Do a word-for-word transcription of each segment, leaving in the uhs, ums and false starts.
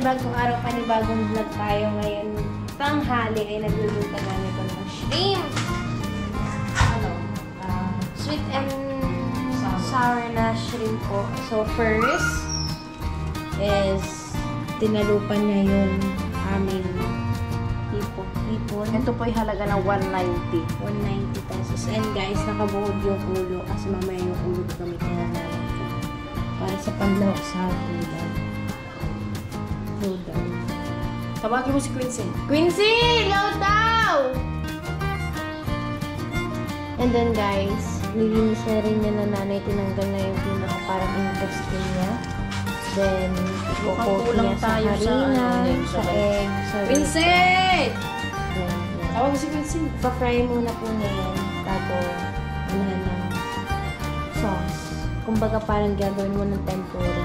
panibagong araw, panibagong vlog tayo ngayon. Tanghali ay nagluluto na nito ng shrimp. Ano? Uh, sweet and sour. sour na shrimp po. So first is tinalupan niya yung aming hipon. hipon. Ito po ay halaga ng one ninety. one ninety pesos. And guys, nakabuhod yung ulo kasi mamaya yung ulo kami kinalaman ko. Para sa panlawak sa ulam. Load daw. Tawagin mo si Quincy. Quincy! Load daw! And then guys, nilinis na rin niya na nanay. Tinanggal na yung pinaka parang intestine niya. Then, kukot niya sa harina, sa egg, sa Quincy! Yan, yan. Tawagin si Quincy. Pa-fry muna po niya yan. Tapos, ano ng sauce. Kumbaga parang gagawin mo ng tempura.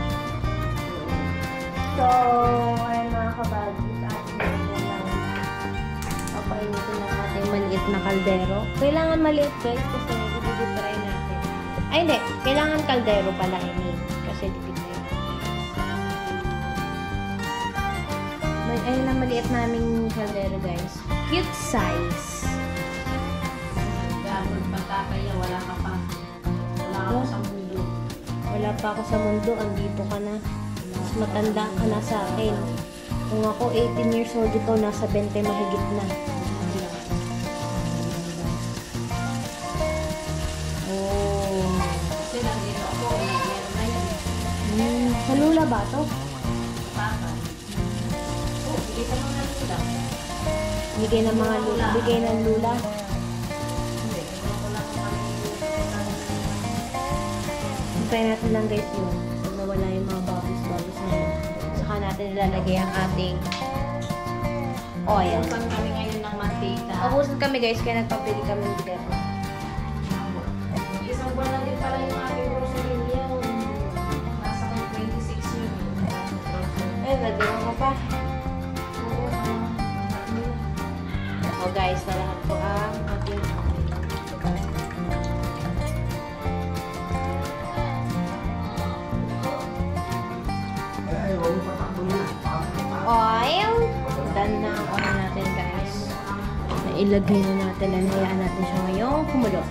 So, ayun mga kabagis, atin na lang papainitin ng ating maliit na kaldero. Kailangan maliit guys kasi i-deep-fry natin. Ay hindi, kailangan kaldero pala ini kasi deep-fry. Ayun ang maliit naming kaldero guys. Cute size. Gano'n patataya, wala ka pa. Wala ka pa sa mundo. Wala pa ako sa mundo, andito ka na. Mas matanda ka na sa akin. Kung ako eighteen years old, ito nasa twenty mahigit na. Oh. Kasi nandito ako, meron na yan. Hmm. Sa lula ba ito? Papa. Oh, bigay ka naman ng lula. Bigay ng mga lula. Bigay ng lula. Hindi, wala ko lang Try natin lang guys yun. Pag nawala yung mga bubbles-bubbles na yun. Saka natin ilalagay ang ating oil. Ubusan kami ngayon ng mantika. Ubusan kami guys, kaya nagpapili kami ng bigat. Isang buwan na din pala yung ating grocery yun. Nasa twenty-six yun. Eh, nagawin ko pa. Oo, O guys, na lahat po ang ating oil. Done na ang oil natin guys. Nailagay na natin and hayaan natin siya ngayong kumulo.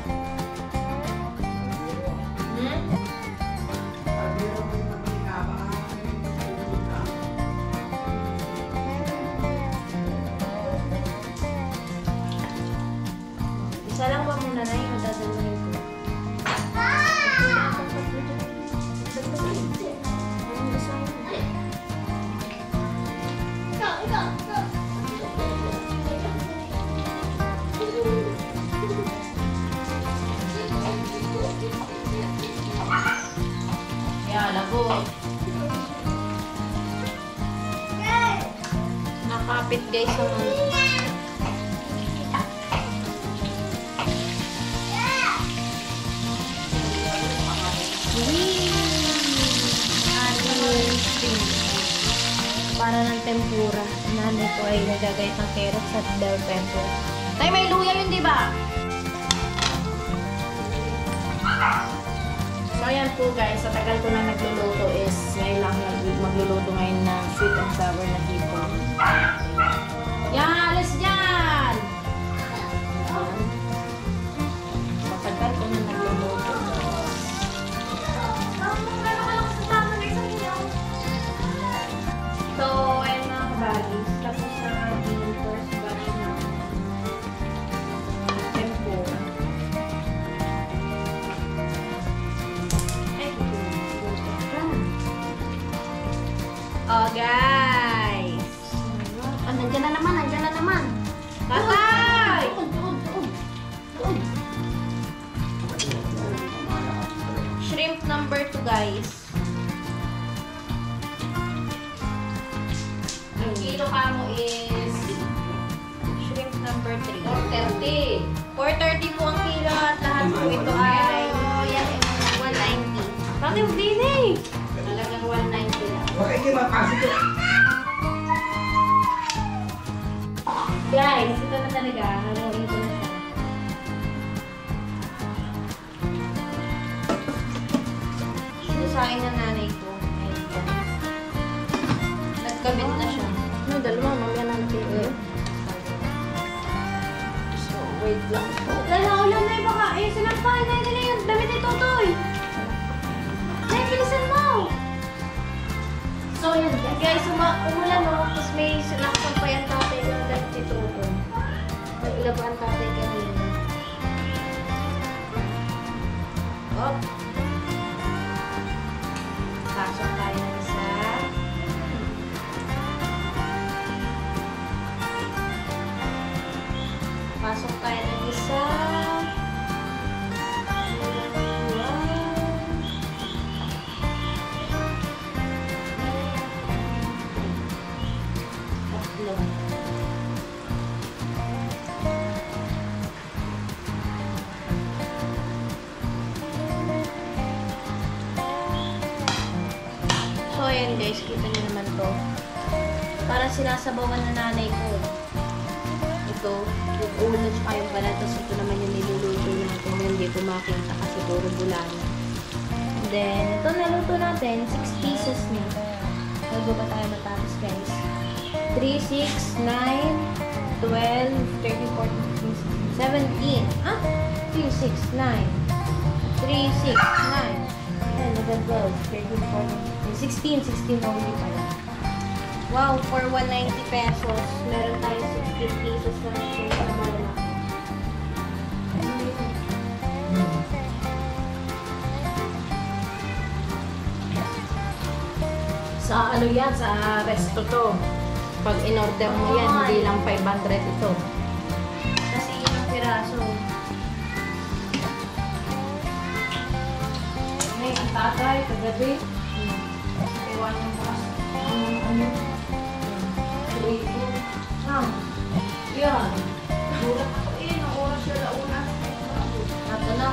Isa lang ba muna na yung dadalhin ko? yeah, lagot. Nakapit guys ang para ng tempura. Nanay ko ay nagagayat ng carrots at bell pepper. Tay, may luya yun, di ba? So ayan po guys, sa tagal ko na nagluluto is ngayon lang nag- magluluto ngayon ng sweet and sour na hipon. Yan, alis dyan! Matagal ko na nagluluto. So, ayun mga kabagis. Tapos na ating first batch ng tempura. Ay, oh, guys! Ah, nandyan na naman, nandyan na naman. Tatay! Tuod, tuod, tuod. Tuod. Shrimp number two, guys. Ang kilo kamo is Shrimp number three. four thirty. four thirty po ang kilo at lahat po ito ay one ninety. Bakit din eh? Talagang one ninety lang. Okay, kayo mapasok ito. Guys, ito na talaga. Haluin ko na siya. Susain ng nanay ko. Ayan. Kabit na siya. May dalawa, mamaya na natin. So, wait lang po. Dala, ulan na yung baka. Eh, sinampahan na nila yung damit ni Totoy. Nay, bilisan mo! So, yan. Guys, uma umulan no, tapos may sinasampayan tatay ng damit ni Totoy. Naglaban tatay kanina. Op! Pasok tayo ng isa. Pasok tayo ng isa. Tatlo. So, ayan guys, kita niyo naman to. Parang sinasabawan na nanay ko. Ito, yung ulo tsaka yung balat. Tapos ito naman yung niluluto natin. Hindi ko makita kasi puro bulana. And then, ito naluto natin. six pieces niya. Bago ba tayo matapos guys? three, six, nine, twelve, thirteen, fourteen, fifteen, sixteen, seventeen. Ah? three, six, nine. three, six, nine. ten, eleven, twelve, thirteen, fourteen, fifteen, sixteen. sixteen only pala. Wow, for one hundred ninety pesos, meron tayong sixteen pieces na shrimp na malalaki. Sa ano yan, sa resto to. Pag in-order mo yan, hindi lang five hundred ito. Kasi yun ang piraso. Ay, ang tatay, kagabi. Ewan yung bukas. Ano, ano? Rico. Ah, yan. Gulat ako eh, ang oras siya launa. Nato lang.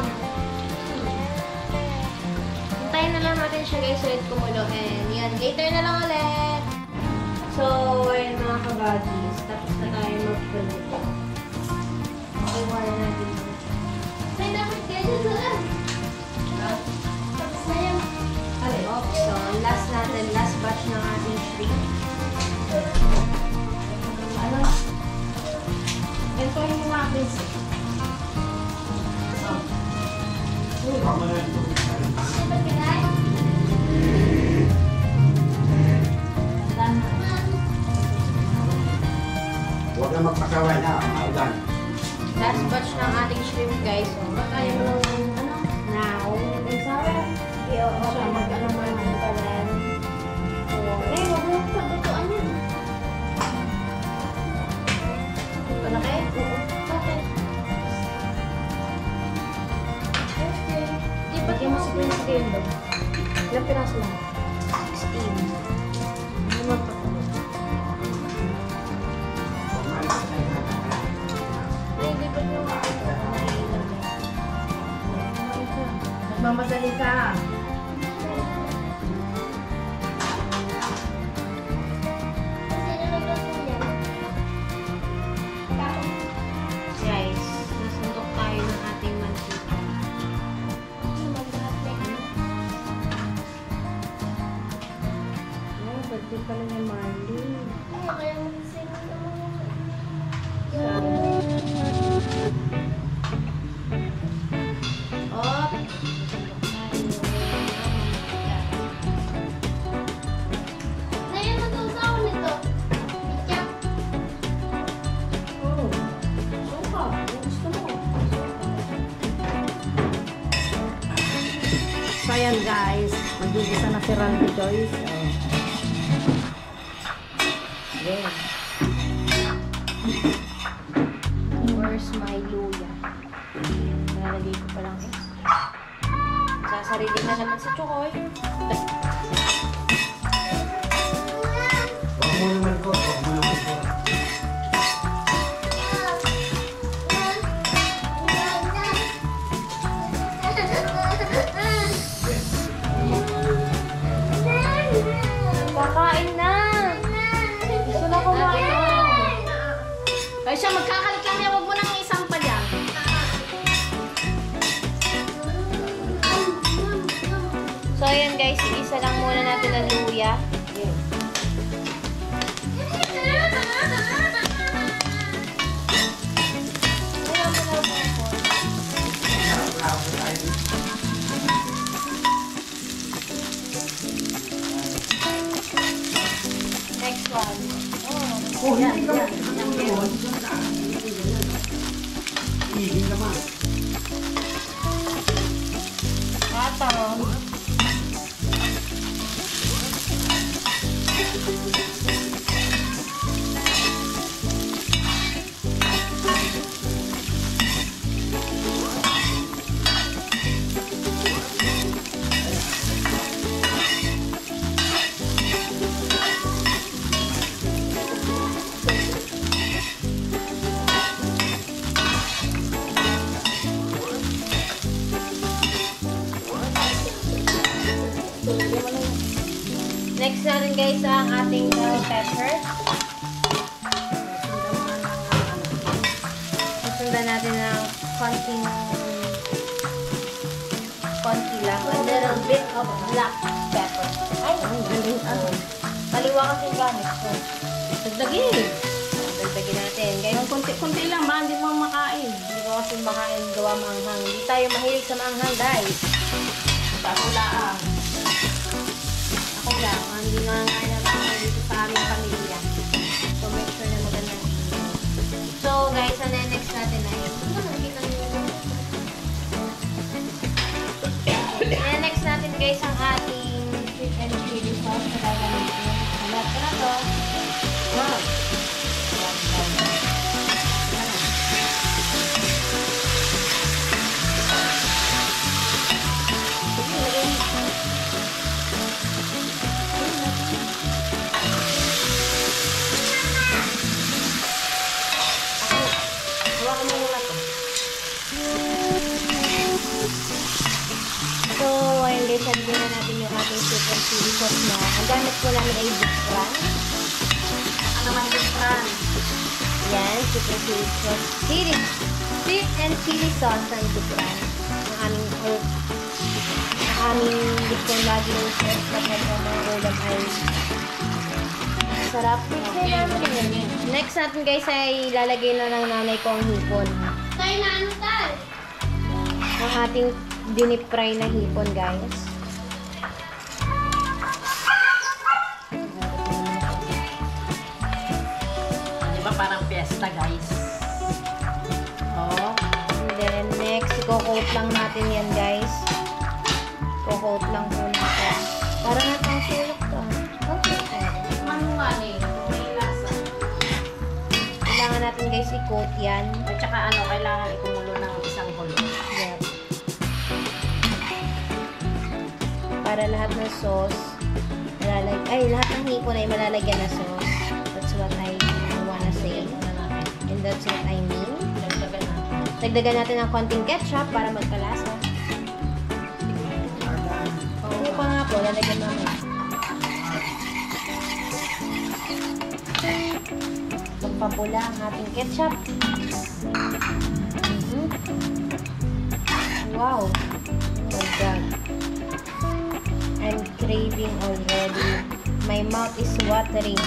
Hintayin na lang natin siya guys ulit kumulo. And yan, later na lang ulit. So, ayun mga kabagis. Tapos na tayo mag-print. Okay, wala natin. May dapat ganyan na lang. Tapos na yan. Okay, so last natin, last batch ng ating shrimp. Ano? Ito yung mga akin. Huwag na magpakaway na, maulan. Last batch ng ating shrimp guys. So, Kaya mo lang, ano? now, yung sour, i-open natin ang mga pantalan. Eh, huwag mo pagtutuan yan. Malaki? Bakit? Di ba Bigyan mo si Queen Screen daw. Ilang piraso lang? sixteen? Ano magpapalot? Ay, di ba yung ito? Naiilan na. Nagmamadali ka. Guys, nasundok tayo ng ating mantika. Oh, birthday pala ni Marley. Oh! Oh, suka. Kung gusto mo. So, ayan guys. Mag-igisa na si Randy Joyce. Oh. Ayan. Where's my luya? Nalalagay ko pa lang eh. Sasarili na naman si Chokoy. Huwag mo naman ko, huwag mo naman ko. Kakain na! Gusto na kumain. Ay siya, magkakalit lang yan. Huwag mo nang isang pa dyan. So, ayan guys, isa lang muna natin ang luya. one. Oh, Oh, Yan, hindi yan. naman. Yan, meron. Hindi naman. Patong. Next natin guys ang ating bell pepper. Susundan natin ng konting konti lang. A little bit of black pepper. Ay, ang galing. Ano? Kaliwa kasi yung gamit ko. Dagdagin. Dagdagin natin. Guys, Yung konti-konti lang ba? Hindi mo makain. hindi ko kasi makain gawa manghang. Hindi tayo mahilig sa manghang guys. Papulaan. Ako lang, ang hindi nga nga na manghang dito sa aming pamilya. So make sure na maganda. So guys, ang next natin ay And next natin guys ang ating sweet and chili sauce na gagamitin. Alat ko na to. Wow! Hawakan mo muna to. So, ayun guys, sabihin na natin yung ating sweet and chili sauce na. Ang gamit ko namin ay Bukran. Ano naman yung fran? Yan, sweet and chili sauce. Chili. Sweet and chili sauce ng Bukran. Ang aming, or, ang aming gusto lagi ng sauce kapag ang mga ulam ay sarap. Okay, okay. Next natin guys ay lalagay na ng nanay ko ang hipon. Tayo na ano tayo? Ang ating dinip fry na hipon guys. Di ba parang fiesta guys? Oh. And then next, i-coat lang natin yan guys. I-coat lang po natin. Para natang sulok to. Okay. Manual eh. May lasa. Kailangan natin guys i-coat yan. At saka ano, kailangan ikumulo ng isang kulo. Yep. Para lahat ng sauce, malalag ay lahat ng hipon ay malalagyan na sauce. That's what I wanna say. And that's what I mean. Dagdagan natin. Dagdagan natin ng konting ketchup para magkalasa. Hindi pa nga po, lalagyan namin. Magpapula ang ating ketchup. Mhm. Wow. Oh my God. I'm craving already. My mouth is watering.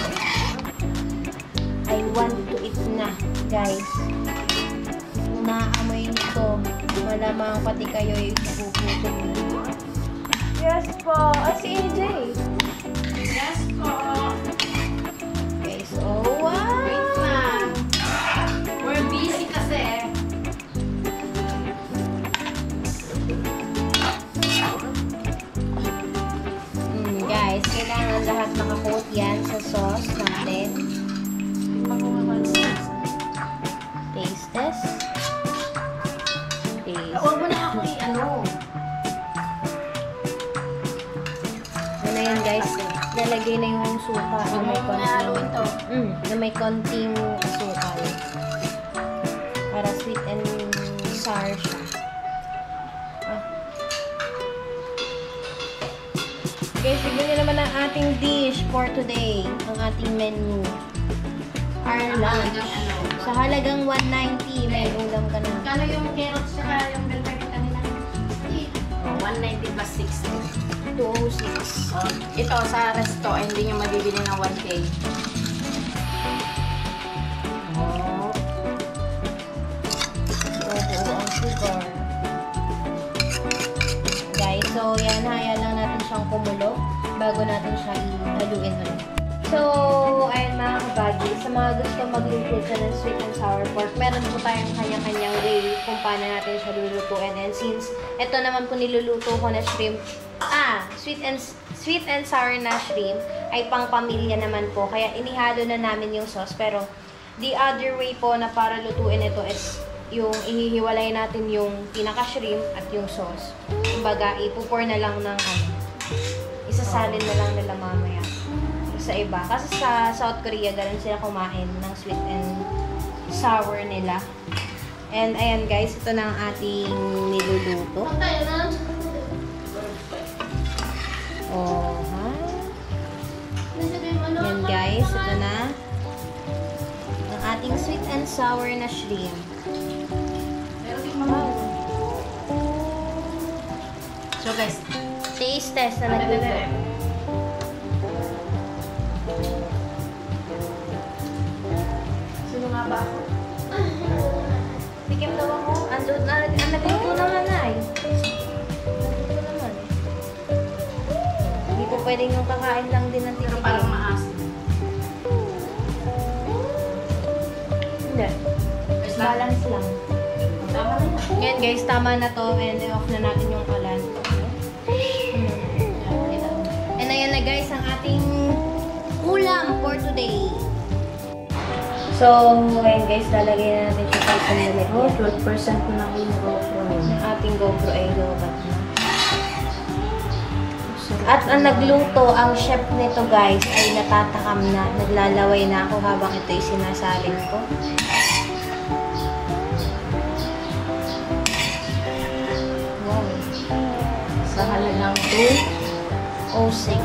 I want to eat na, guys. Naamoy nito. Malamang pati kayo ay puputol. Yes po. Ah, si A J. Yes po. Okay, so, wow. Wait lang. We're busy kasi. Mm, guys, kailangan lahat makakoat yan sa sauce natin. Taste test. Taste. Huwag mo na ako i-ano. Ano na yan, guys? Lalagay na yung suka na Huwag may mo na haluin konting, to. mm, na may konting asukal. Para sweet and sour siya. Ah. Guys, tignan nyo naman ang ating dish for today. Ang ating menu. Our lunch. Halagang ano? Sa halagang one ninety, may ulam ka na. Kano yung carrots saka yung bell pepper kanina? Oh, one ninety plus sixty. two oh six. Oh, ito sa resto, ay hindi nyo mabibili ng one K. Oh. Oo, ang sugar. Guys, so yan, hayaan lang natin siyang kumulo bago natin siya ihaluin ulit. So, na gusto magluto siya ng sweet and sour pork, meron po tayong kanya-kanyang way kung paano natin siya lulutuin. And since ito naman po niluluto ko na shrimp, ah, sweet and sweet and sour na shrimp, ay pang pamilya naman po. Kaya inihalo na namin yung sauce. Pero the other way po na para lutuin ito is yung ihihiwalay natin yung pinaka-shrimp at yung sauce. Kumbaga, ipupour na lang ng ano, isasalin na lang nila mamaya sa iba. Kasi sa South Korea, ganun sila kumain ng sweet and sour nila. And ayan guys, ito na ang ating niluluto. Oh, ha? Yan guys, ito na ang ating sweet and sour na shrimp. Wow. So guys, taste test na nagluto. Sino nga ba ako? Tikim daw ako. Ando, na, ang nagluto naman na eh. Nagluto naman eh. Hindi po pwedeng yung kakain lang din ng Pero tikim. parang maasim. Hindi. Balance lang. Tama na yan. Ngayon guys, tama na to. And off na natin yung kalan. And ayan na guys, ang ating ulam for today. So, ayan guys, lalagay na natin siya sa isang lalagyan. Oh, twelve percent na lang yung GoPro. Ang ating GoPro ay lobat na. At ang nagluto, ang chef nito guys, ay natatakam na. Naglalaway na ako habang ito'y sinasalin ko. Wow. Sa halagang two oh six.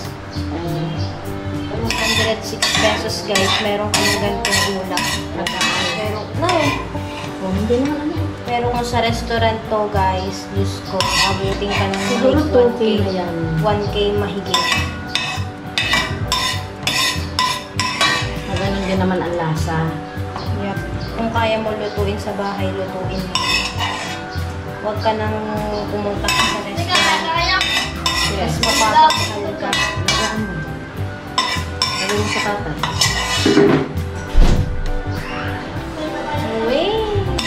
two hundred six pesos guys. Meron kang ganitong ulam. Pero, no. Oh, hindi naman ano. Pero kung sa restaurant to guys, Diyos ko, abutin ka ng Siguro mahigit two K na yan. one K mahigit. Magaling din naman ang lasa. Yep. Kung kaya mo lutuin sa bahay, lutuin mo. Huwag ka nang pumunta ka sa restaurant. Yes, mapapakahal ka. Nagaan mo. Lagay mo sa katas. Uy!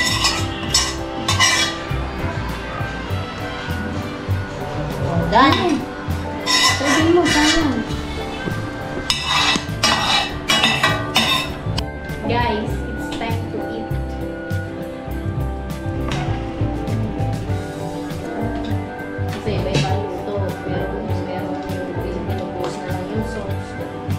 Done! Sabi mo, sayang. Guys, it's time to eat. Kasi iba-iba ito. Pero pero yung pinupos na lang yung sauce.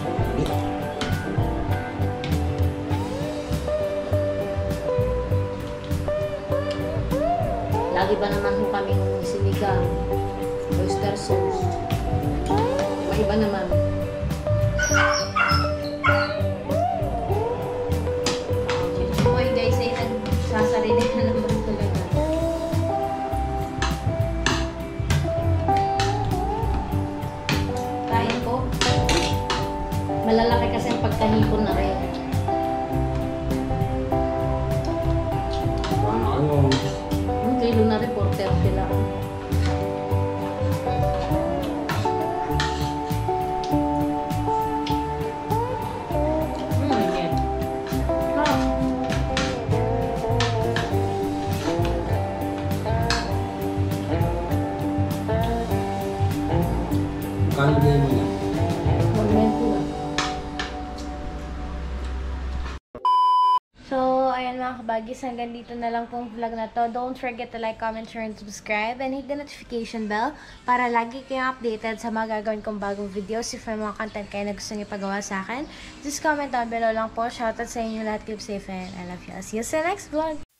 Lagi ba naman ho kaming sinigang, oyster sauce. Maiba naman. Uy guys, ay nagsasarinig na naman talaga. Kain ko. Malalaki kasi ang pagkahipon na rin. Ano? Ang kilo na rin, four thirty lang. Hmm, yan. Ah. Kano din mo yan? Magmento lang. So, ayan mga kabagis, hanggang dito na lang pong vlog na to. Don't forget to like, comment, share, and subscribe. And hit the notification bell para lagi kayong updated sa mga gagawin kong bagong videos. If may mga content kayo na gusto nyo ipagawa sa akin, just comment down below lang po. Shoutout sa inyo lahat. Keep safe and I love you. I'll see you sa next vlog.